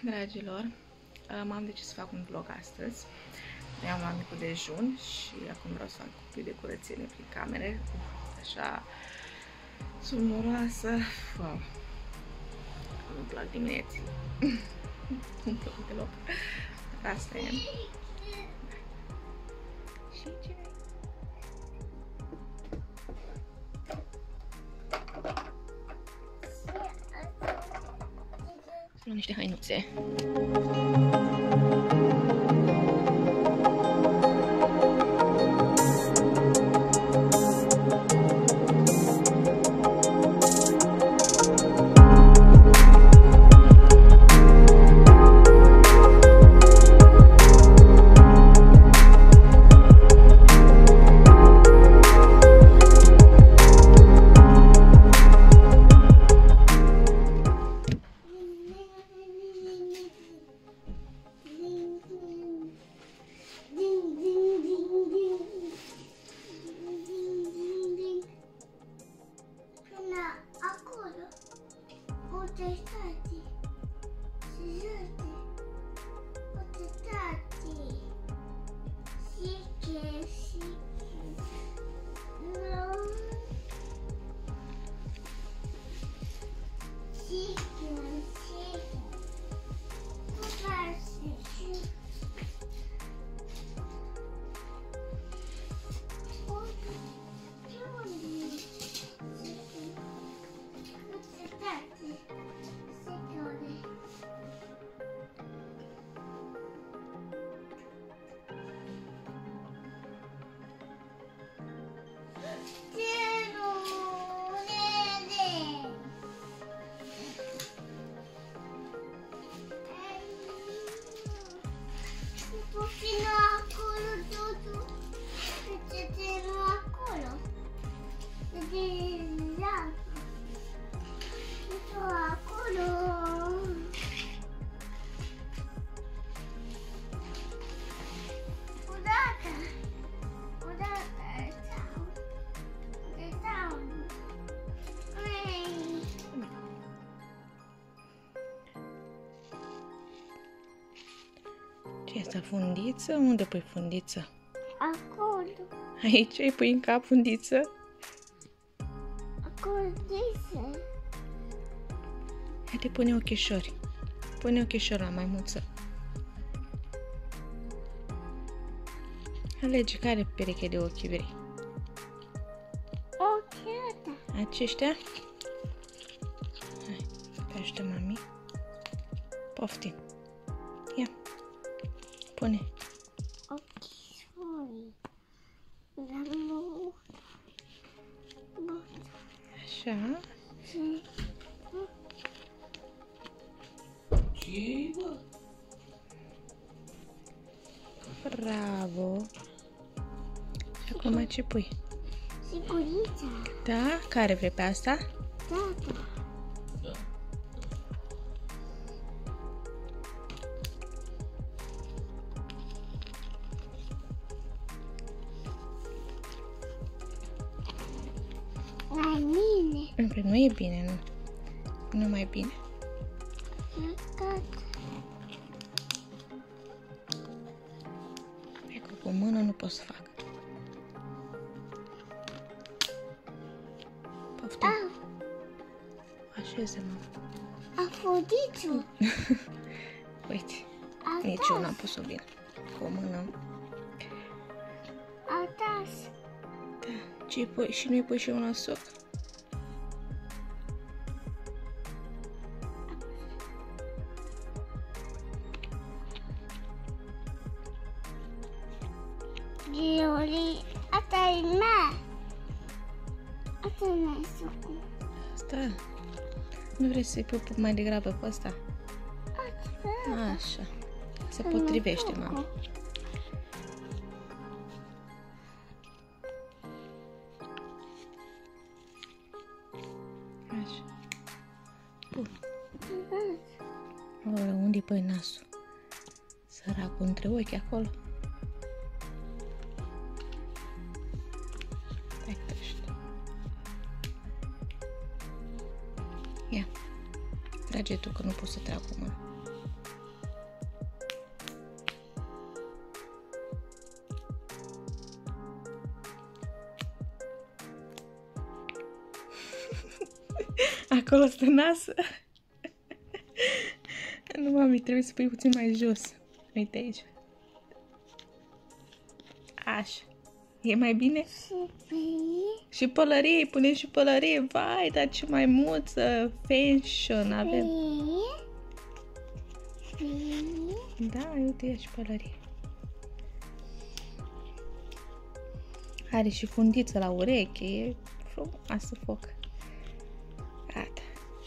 Dragilor, m-am decis să fac un vlog astăzi. Mi-am luat micul dejun și acum vreau să fac un pic de curățenie prin camere. Așa, sunt noroasă. Wow. Nu-mi plac diminețile. Nu-mi plac deloc. Asta e. Și cine? Luăm niște hainuțe. Ce este fundiță? Unde pui fundiță? Acolo. Aici îi pui în cap fundiță? Acolo dice. Haide, pune ochișori. Pune ochișori la maimuță. Alege care pereche de ochi vrei. Ochii ăsta. Aceștia? Hai, te ajută mami. Poftim. Ia. Pune. Ochișori. Dar nu. Așa. Ce-i, bă? Bravo. Și acum ce pui? Sigurița. Da? Care vrei pe asta? Da. La mine. Nu e bine, nu. Nu mai bine. E că cu mână nu pot să fac. Poftim. Așeze-mă. Afrodiciu. Uite. Nici eu n-am pus-o bine. Cu o mână. Atas. Da. Ce pui? Și nu-i pui și un la soc? Giuli. Asta e mea. Asta e mea sucul. Asta? Nu vrei să-i pui mai degrabă pe ăsta? Așa. Se potrivește, mama. Așa. Bun. Unde-i păi nasul? Săracul între ochi acolo. Ia. Trage tu, că nu pot să trag cu mâna. Acolo stă nasul. Nu, mami, trebuie să pui puțin mai jos. Uite aici. Așa. E mai bine? Și pălărie, punem și pălărie. Vai, dar ce maimuță fashion avem. Da, uite, ia și pălărie. Are și fundiță la ureche, e frumoasă foc. Gata.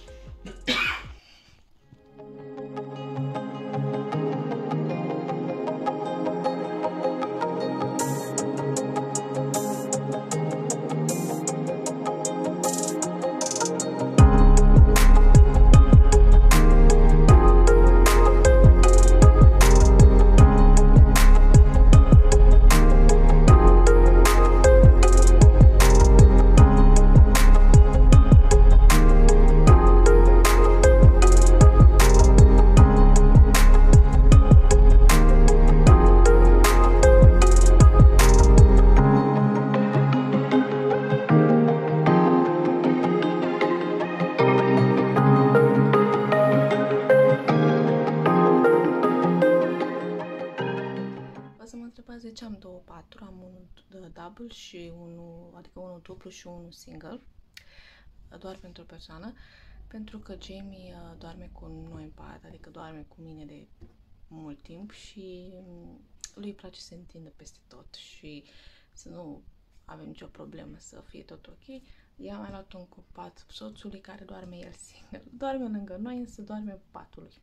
De ce am două paturi, am unul double și unul, adică unul dublu și unul single, doar pentru o persoană, pentru că Jamie doarme cu noi în pat, adică doarme cu mine de mult timp și lui îi place să se întindă peste tot și să nu avem nicio problemă, să fie tot ok. I-am mai luat un pat soțului care doarme el singur. Doarme lângă noi, însă doarme pe patul lui.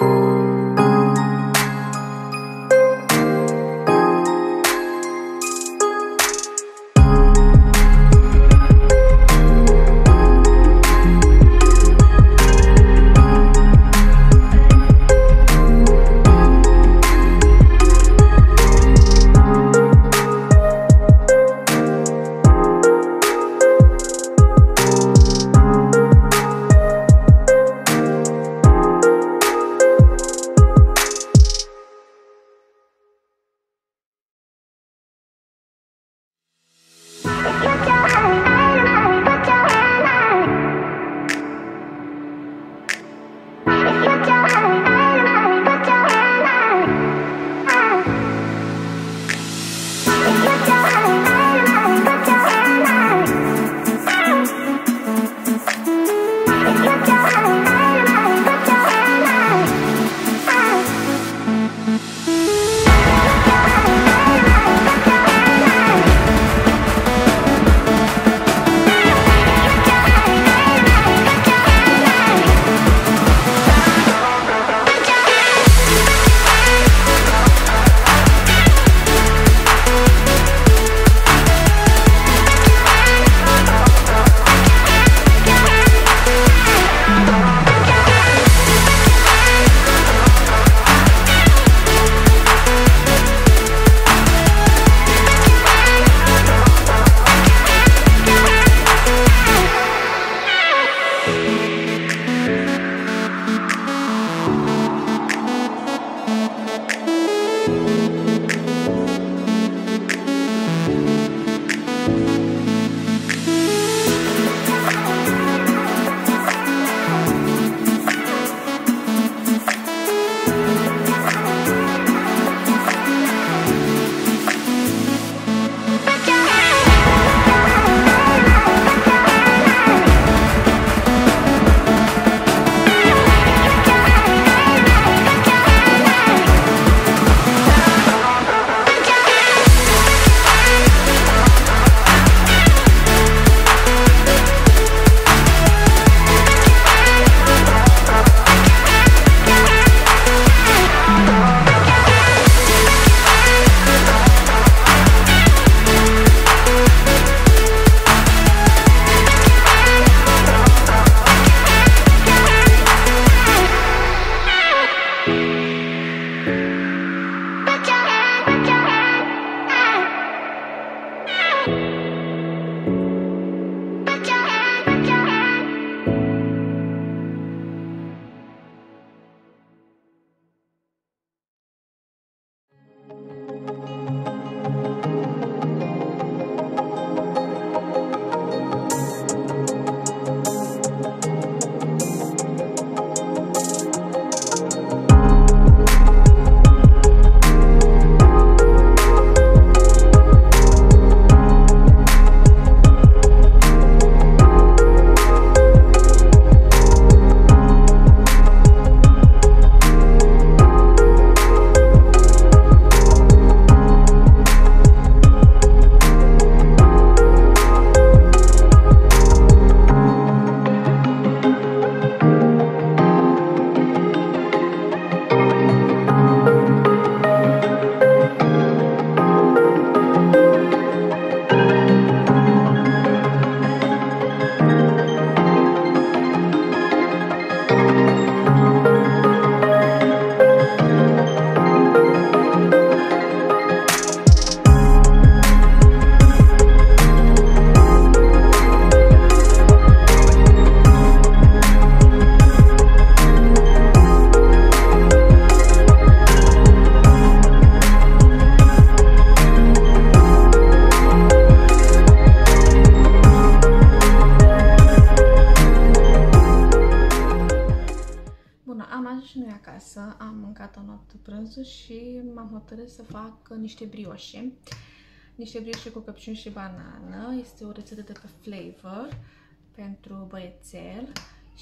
acasă, am mâncat o noapte prânzul și m-am hotărât să fac niște brioșe. Niște brioșe cu căpșuni și banană. Este o rețetă de pe Flavor pentru băiețel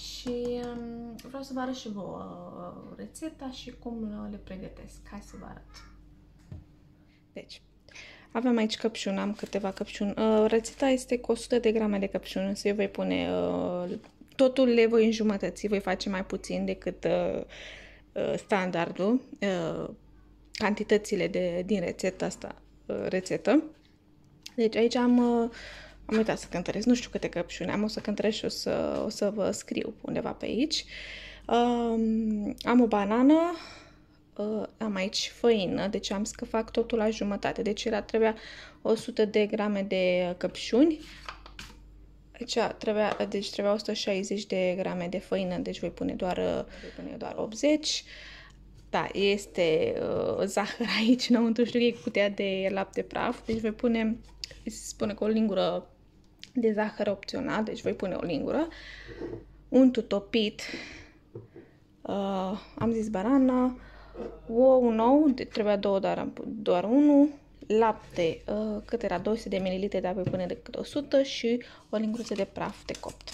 și vreau să vă arăt și vouă rețeta și cum le pregătesc. Hai să vă arăt. Deci, avem aici căpșuni, am câteva căpșuni. Rețeta este cu 100 de grame de căpșuni, însă eu voi pune totul, le voi înjumătăți, voi face mai puțin decât standardul, cantitățile din rețetă. Deci aici am uitat să cântăresc, nu știu câte căpșuni am, o să cântăresc și o să vă scriu undeva pe aici. Am o banană, am aici făină, deci am să fac totul la jumătate, deci trebuia 100 de grame de căpșuni. Aici trebuia 160 de grame de făină, deci voi pune doar 80. Da, este zahăr aici înăuntru, știu că e cutia de lapte praf, deci voi pune, se spune că o lingură de zahăr opțional, deci voi pune o lingură. Unt topit, am zis banana, ou nou, trebuia două, doar unul, lapte, cât era 200 de ml, dar voi pune decât 100 și o linguriță de praf de copt.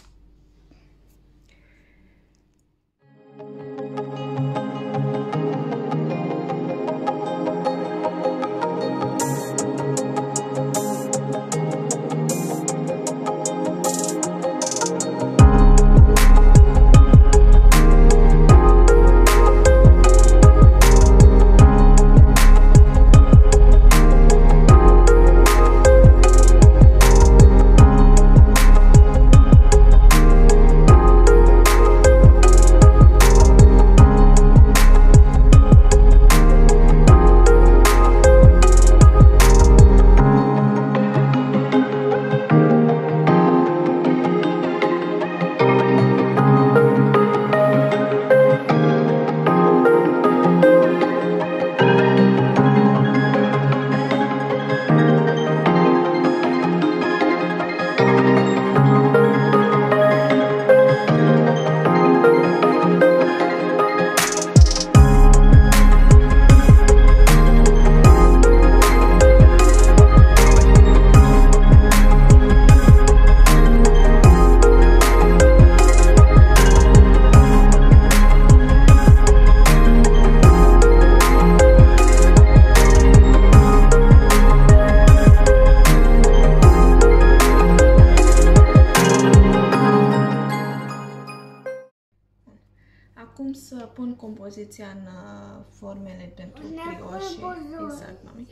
Acum să pun compoziția în formele pentru brioșe. Exact, mami.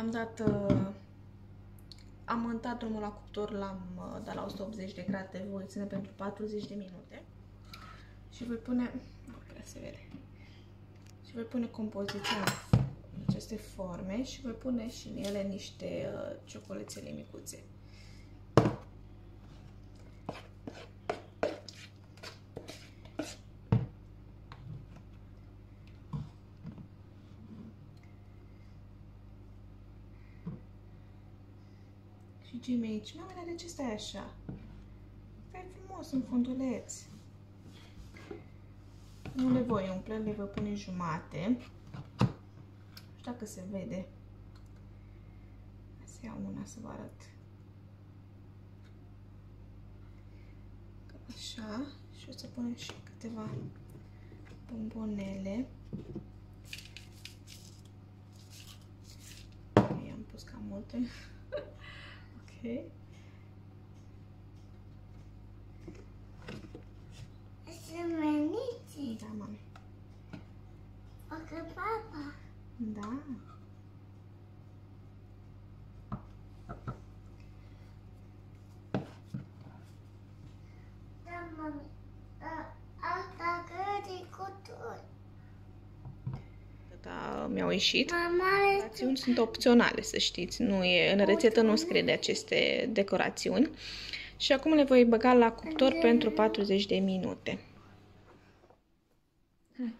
Am montat drumul la cuptor, l-am dat la 180 de grade, voi ține pentru 40 de minute. Și voi pune, nu prea se vede. Și voi pune compoziția în aceste forme și voi pune și în ele niște ciocolățele micuțe. Și Jimmy aici, mami, dar de ce stai așa? Stai frumos în funduleț. Nu le voi umple, le voi pune jumate. Nu știu dacă se vede. Să iau una să vă arăt. Așa. Și o să punem și câteva bombonele. I-am pus cam multe. Ok. Da, mami. Facă papa. Da. Da, mami. Asta crede cuturi. Da, mi-au ieșit. Mama, Decorațiuni sunt opționale, să știți. Nu e, în rețetă nu scrie de aceste decorațiuni. Și acum le voi băga la cuptor pentru 40 de minute. Hai.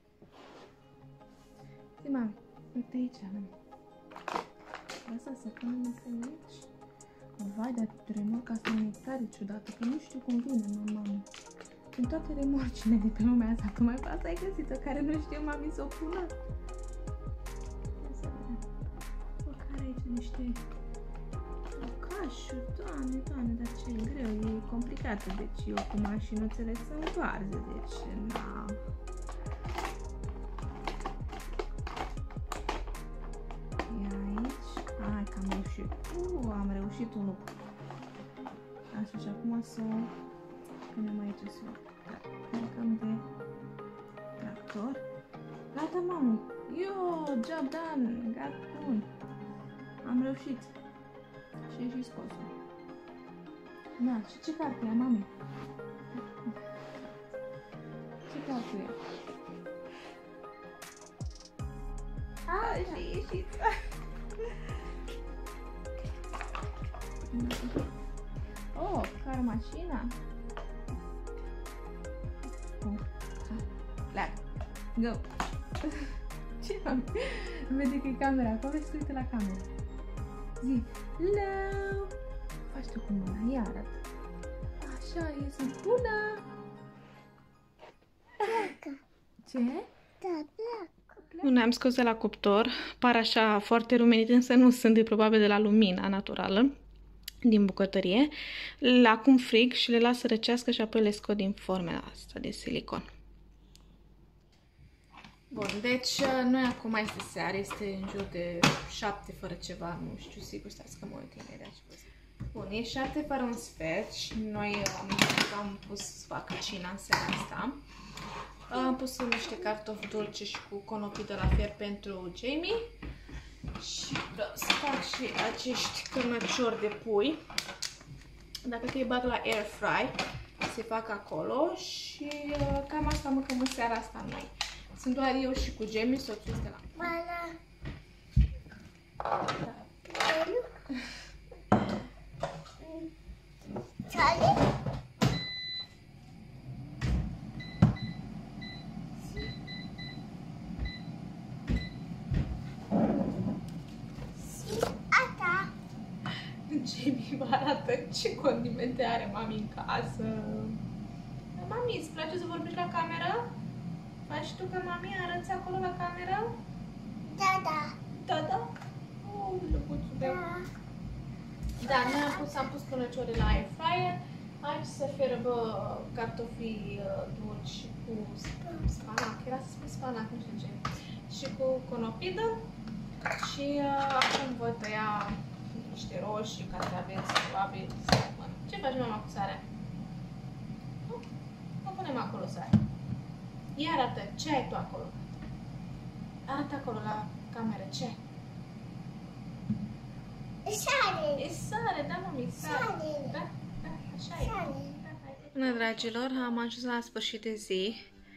Zi, mami, uite aici, mami. Lasă să punem aici. Vai, dar remorca asta mi-e tare ciudată, că nu știu cum vine, mami. În toate remorcile de pe lumea asta, că mai pe asta ai găsit-o, care nu știe mami să o pună. Ia să vedem. Bă, care aici niște locașuri, doamne, dar ce greu, e complicată, deci eu cu mașinuțele sunt varză, deci, na. Ia aici, hai că am reușit, am reușit unul. Așa, și acum să punem aici să plecăm de tractor. Gata, mami. Yo, job done. Gata, bun. Am reușit. Și scos. Da, și ce carte e, mami? Ce carte e? Și ieșit. Oh, care mașina? Pleacă. Go. Ce mami? Vede că e camera acolo și se uită la cameră. Zi, hello! Faci tu cu mâna, ia arată. Așa, e să bună! Pleacă. Ce? Da, pleacă. Nu am scos de la cuptor. Par așa foarte rumenite, însă nu sunt, de probabil de la lumina naturală din bucătărie. Le acum frig și le las să răcească și apoi le scot din formela asta de silicon. Bun, deci noi acum este seară, este în jur de 7 fără ceva, nu știu sigur, stați că mă uit imediat. Bun, e 7 fără un sfert și noi am pus să facă cina în seara asta. Am pus niște cartofi dulce și cu conopi de la fier pentru Jamie și vreau să fac și acești cărnăciori de pui. Dacă te bag la air fry, se fac acolo și cam asta mâncăm în seara asta noi. Sunt doar eu și cu Jamie, soțul este la Mama. Da. Charlie? Asta. Jamie vă arată ce condimente are mami în casă. Mami, îți place să vorbești la cameră? Faci tu că mami arăți acolo la cameră? Da, da. Da, da. Oh, lăbuțul meu. Da, noi am pus cărnăcioare la air fryer. Aici să fierbă cartofii dulci cu spanac. Era să spun spanac, nu știu ce. Și cu conopidă. Și acum voi tăia niște roșii, castraveți, probabil. Ce faci mama cu sarea? Nu punem acolo sare. Ia arată, ce ai tu acolo? Arată acolo la cameră, ce ai? E sare. E sare, da, mami, sare. Sare. Da, da, așa e. Sare. Bună, dragilor, am ajuns la sfârșit de zi.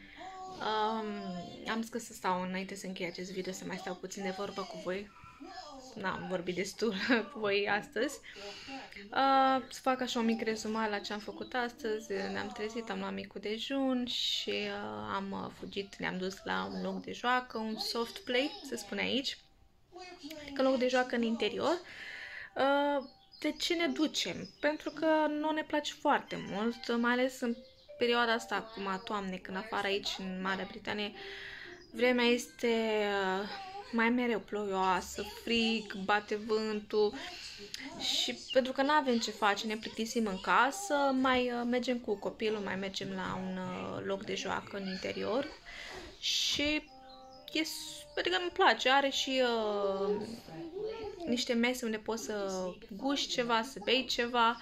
Am zis că să stau înainte să închei acest video, să mai stau puțin de vorbă cu voi. N-am vorbit destul cu voi astăzi. Să fac așa un mic rezumat la ce am făcut astăzi. Ne-am trezit, am luat micul dejun și am fugit, ne-am dus la un loc de joacă, un soft play, se spune aici. Adică loc de joacă în interior. De ce ne ducem? Pentru că nu ne place foarte mult, mai ales în perioada asta, acum a toamnei, când afară aici, în Marea Britanie, vremea este mai mereu ploioasă, frig, bate vântul și pentru că nu avem ce face, ne plictisim în casă, mai mergem cu copilul, mai mergem la un loc de joacă în interior și adică îmi place, are și niște mese unde poți să guști ceva, să bei ceva,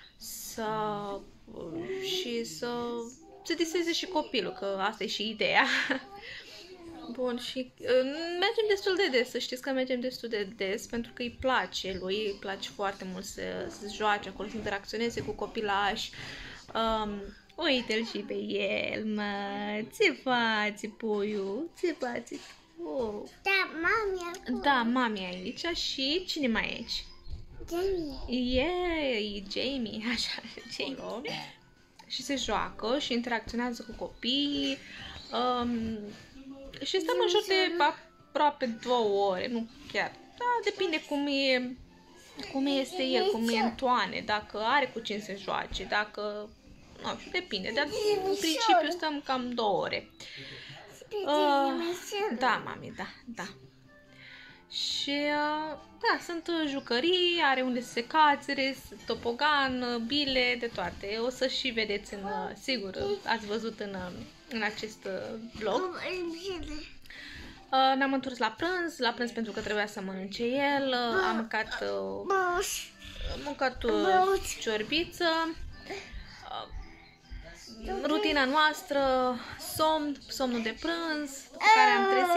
și să se distreze și copilul, că asta e și ideea. Bun, și mergem destul de des, să știți că mergem destul de des, pentru că îi place lui, îi place foarte mult să joace acolo, să interacționeze cu copilași. Uite-l și pe el, mă, ce faci, puiu, ce faci? Oh. Da, mami. Da, mami aici și cine mai e aici? Jamie. E Jamie, așa, Jamie. Și se joacă și interacționează cu copiii. Și stăm în jur de aproape 2 ore, nu chiar. Da, depinde cum este el, cum e în toane, dacă are cu cine să joace, dacă... Nu știu, depinde, dar în principiu stăm cam 2 ore. Da, mami, da. Și, da, sunt jucării, are unde să se cațere, topogan, bile, de toate. O să și vedeți, sigur, ați văzut în acest vlog. Ne-am întors la prânz pentru că trebuia să mănânce el. Am mâncat ciorbiță. Rutina noastră, somnul de prânz, după care am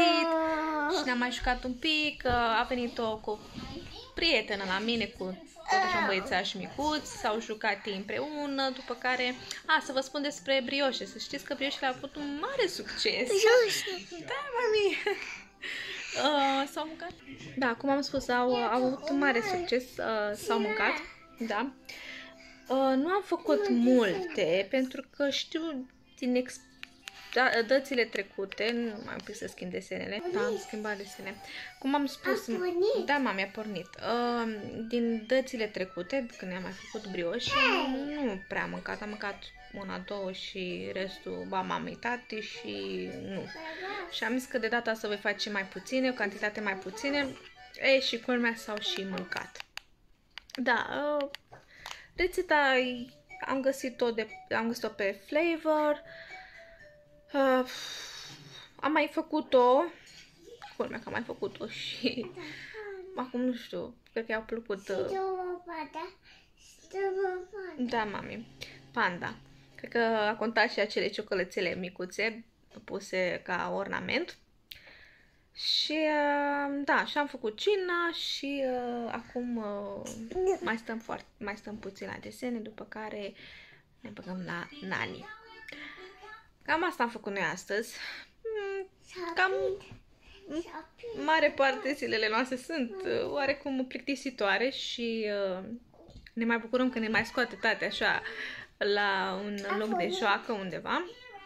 ne-am mai jucat un pic, a venit o prietenă la mine cu tot așa un băiețaș micuț, s-au jucat ei împreună, după care, să vă spun despre brioșe, să știți că brioșele au avut un mare succes. Da, mami! S-au mâncat? Da, cum am spus, au avut un mare succes, s-au mâncat, da. Nu am făcut multe, pentru că știu din dățile trecute, nu mai am pus să schimb desenele, da, am schimbat desene. Cum am spus, da, mami, a pornit. Din dățile trecute, când am mai făcut brioși, nu prea am mâncat, am mâncat una, două și restul, mamei, tati și nu. Și am zis că de data asta voi face mai puține, o cantitate mai puține, și culmea s-au și mâncat. Da, rețeta am găsit-o pe Flavor. Am mai făcut-o, culmea că am mai făcut-o și acum nu știu, cred că i-au plăcut. Da, mami, panda. Cred că a contat și acele ciocolățele micuțe puse ca ornament. Și da, și am făcut cina și acum mai stăm puțin la desene, după care ne băgăm la Nani. Cam asta am făcut noi astăzi. Cam mare parte zilele noastre sunt oarecum plictisitoare și ne mai bucurăm că ne mai scoate tati așa la un loc de joacă undeva.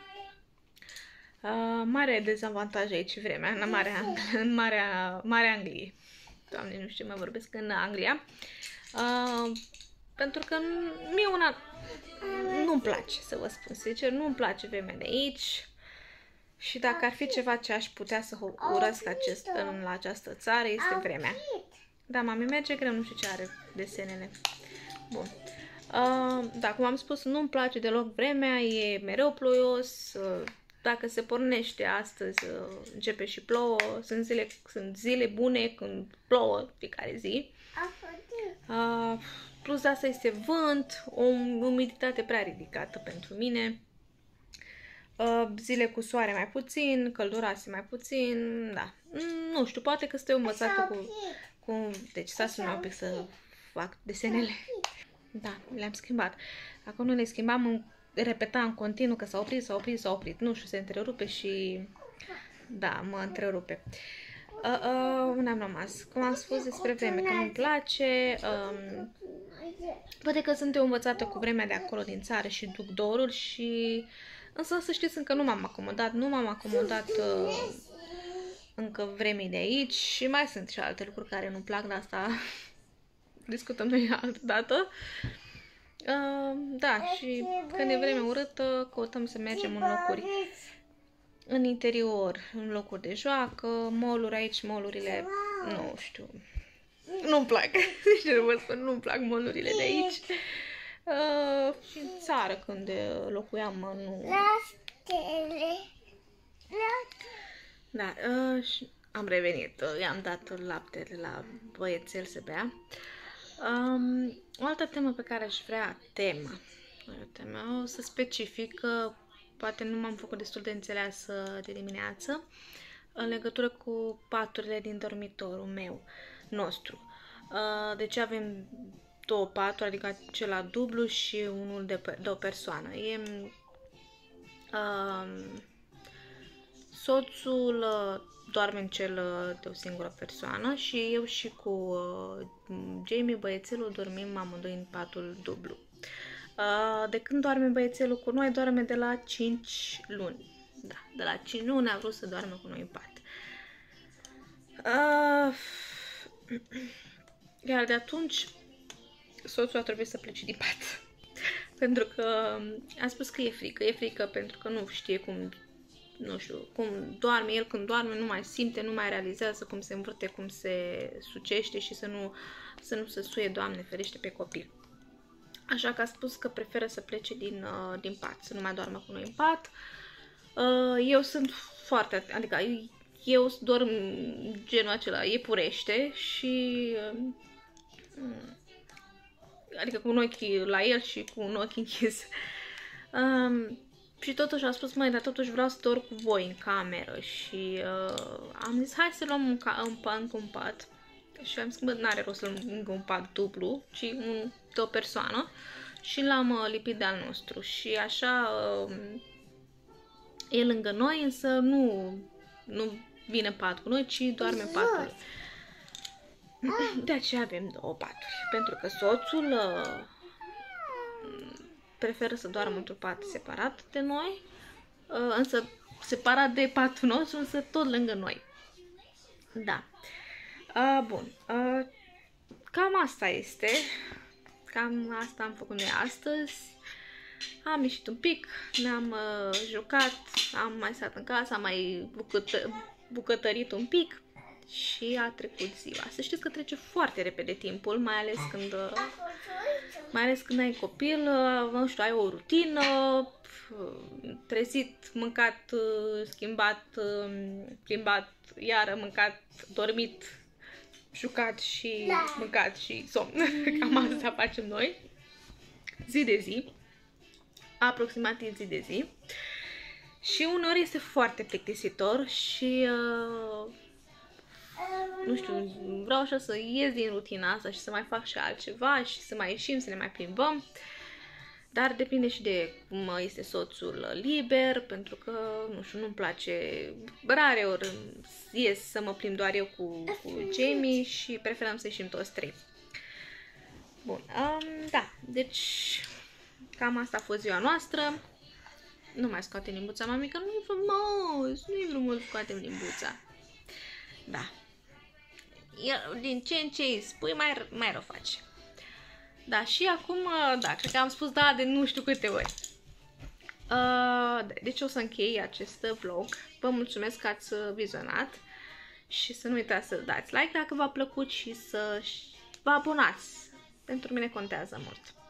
Mare dezavantaj aici vremea, în Marea Angliei. Doamne, nu știu, mai vorbesc în Anglia. Pentru că mie una nu-mi place, să vă spun sincer, nu-mi place vremea de aici. Și dacă ar fi ceva ce aș putea să urăsc la această țară, este vremea. Da, mami, merge greu, nu știu ce are desenele. Bun. Da, cum am spus, nu-mi place deloc vremea, e mereu ploios. Dacă se pornește astăzi, începe și plouă. Sunt zile bune când plouă fiecare zi. Plus de asta este vânt, o umiditate prea ridicată pentru mine. Zile cu soare mai puțin, călduroase mai puțin, da. Nu știu, poate că sunt învățată cu... Deci stați un pic să fac desenele. Da, le-am schimbat. Dacă nu le schimbam, repetam continuu că s-a oprit. Nu știu, se întrerupe și... Da, mă întrerupe. Unde am rămas? Cum am spus despre vreme, că nu-mi place. Poate că sunt eu învățată cu vremea de acolo din țară și duc dorul și... Însă să știți, încă nu m-am acomodat, încă vremii de aici și mai sunt și alte lucruri care nu-mi plac, de asta discutăm noi altă dată. Da, și când e vreme urâtă, căutăm să mergem în locuri în interior, în locuri de joacă, mall-uri aici, mall-urile, nu știu, nu-mi plac, sincer vă spun, nu-mi plac mall-urile de aici. Și în țară, când locuiam, nu... Da, și am revenit, i-am dat laptele la băiețel să bea. O altă temă pe care aș vrea, o să specific, poate nu m-am făcut destul de înțeleasă de dimineață, în legătură cu paturile din dormitorul nostru. Deci avem 2 paturi, adică acela dublu și unul de o persoană. Soțul doarme în cel de o singură persoană și eu și cu Jamie, băiețelul, dormim amândoi în patul dublu. De când doarme băiețelul cu noi, doarme de la 5 luni. Da, de la 5 luni a vrut să doarme cu noi în pat. Iar de atunci soțul a trebuit să plece din pat. Pentru că a spus că e frică pentru că nu știe cum, nu știu, cum doarme. El când doarme nu mai simte, nu mai realizează cum se învârte, cum se sucește și să nu se suie, Doamne ferește, pe copil. Așa că a spus că preferă să plece din pat, să nu mai doarmă cu noi în pat. Eu sunt foarte, adică eu dorm genul acela, iepurește și adică cu un ochi la el și cu un ochi închis. Și totuși a spus, măi, dar totuși vreau să dorm cu voi în cameră. Și am zis, hai să luăm încă un pat. Și am zis, bă, n-are rost să luăm încă un pat dublu, ci de o persoană. Și l-am lipit de al nostru. Și așa e lângă noi, însă nu vine pat cu noi, ci doarme patul. De aceea avem două paturi. Pentru că soțul preferă să doarmă într-un pat separat de noi, însă separat de patul nostru, însă tot lângă noi. Da. Bun. Cam asta este. Cam asta am făcut noi astăzi. Am ieșit un pic, ne-am jucat, am mai stat în casă, am mai bucătărit un pic și a trecut ziua. Să știți că trece foarte repede timpul, mai ales când ai copil, nu știu, ai o rutină, trezit, mâncat, schimbat, plimbat, iară mâncat, dormit, jucat și mâncat și somn. Cam asta facem noi, zi de zi, aproximativ zi de zi. Și uneori este foarte plictisitor și nu știu, vreau așa să ies din rutina asta și să mai fac și altceva și să mai ieșim, să ne mai plimbăm. Dar depinde și de cum este soțul liber, pentru că, nu știu, nu-mi place, rare ori ies să mă plimb doar eu cu Jamie și preferăm să ieșim toți trei. Bun, da, deci cam asta a fost ziua noastră. Nu mai scoatem limbuța, mami, că nu e frumos, nu e frumos, scoatem limbuța. Da. Din ce în ce îi spui, mai rău face. Da, și acum, da, cred că am spus da de nu știu câte ori. Deci o să închei acest vlog. Vă mulțumesc că ați vizionat și să nu uitați să dați like dacă v-a plăcut și să vă abonați. Pentru mine contează mult.